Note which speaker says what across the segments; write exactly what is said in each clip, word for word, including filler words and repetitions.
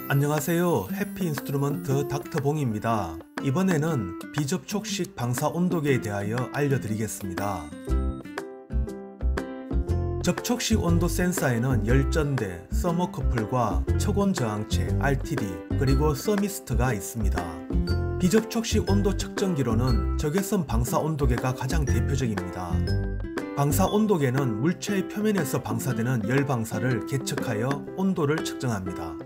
Speaker 1: 안녕하세요. 해피인스트루먼트 닥터봉입니다. 이번에는 비접촉식 방사 온도계에 대하여 알려드리겠습니다. 접촉식 온도 센서에는 열전대, 서머커플과 척온저항체 알티디, 그리고 서미스트가 있습니다. 비접촉식 온도 측정기로는 적외선 방사 온도계가 가장 대표적입니다. 방사 온도계는 물체의 표면에서 방사되는 열 방사를 계측하여 온도를 측정합니다.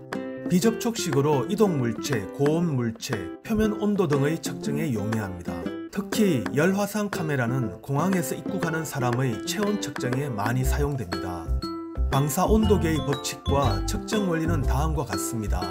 Speaker 1: 비접촉식으로 이동물체, 고온물체, 표면 온도 등의 측정에 용이합니다. 특히 열화상 카메라는 공항에서 입국하는 사람의 체온 측정에 많이 사용됩니다. 방사 온도계의 법칙과 측정 원리는 다음과 같습니다.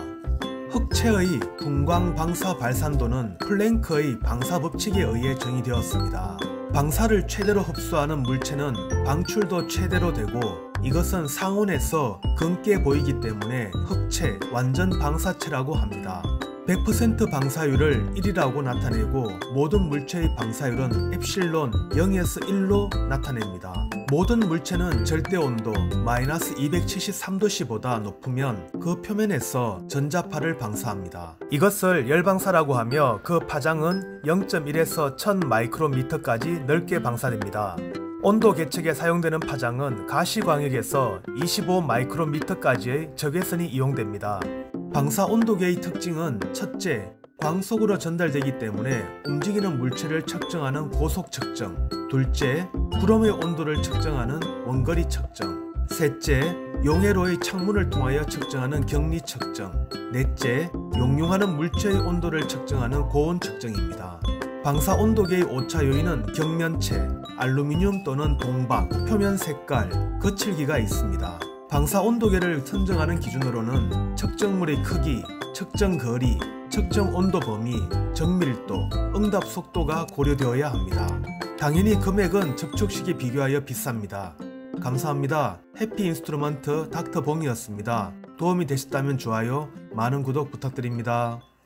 Speaker 1: 흑체의 분광 방사 발산도는 플랭크의 방사 법칙에 의해 정의되었습니다. 방사를 최대로 흡수하는 물체는 방출도 최대로 되고, 이것은 상온에서 검게 보이기 때문에 흑체, 완전 방사체라고 합니다. 백 퍼센트 방사율을 일이라고 나타내고, 모든 물체의 방사율은 엡실론 영에서 일로 나타냅니다. 모든 물체는 절대온도 마이너스 이백칠십삼 도씨보다 높으면 그 표면에서 전자파를 방사합니다. 이것을 열방사라고 하며 그 파장은 영 점 일에서 천 마이크로미터까지 넓게 방사됩니다. 온도 계측에 사용되는 파장은 가시광역에서 이십오 마이크로미터까지의 적외선이 이용됩니다. 방사 온도계의 특징은 첫째, 광속으로 전달되기 때문에 움직이는 물체를 측정하는 고속 측정, 둘째, 구름의 온도를 측정하는 원거리 측정, 셋째, 용해로의 창문을 통하여 측정하는 격리 측정, 넷째, 용융하는 물체의 온도를 측정하는 고온 측정입니다. 방사 온도계의 오차 요인은 격면체, 알루미늄 또는 동박, 표면 색깔, 거칠기가 있습니다. 방사 온도계를 선정하는 기준으로는 측정물의 크기, 측정 거리, 측정 온도 범위, 정밀도, 응답 속도가 고려되어야 합니다. 당연히 금액은 접촉식에 비교하여 비쌉니다. 감사합니다. 해피인스트루먼트 닥터봉이었습니다. 도움이 되셨다면 좋아요, 많은 구독 부탁드립니다.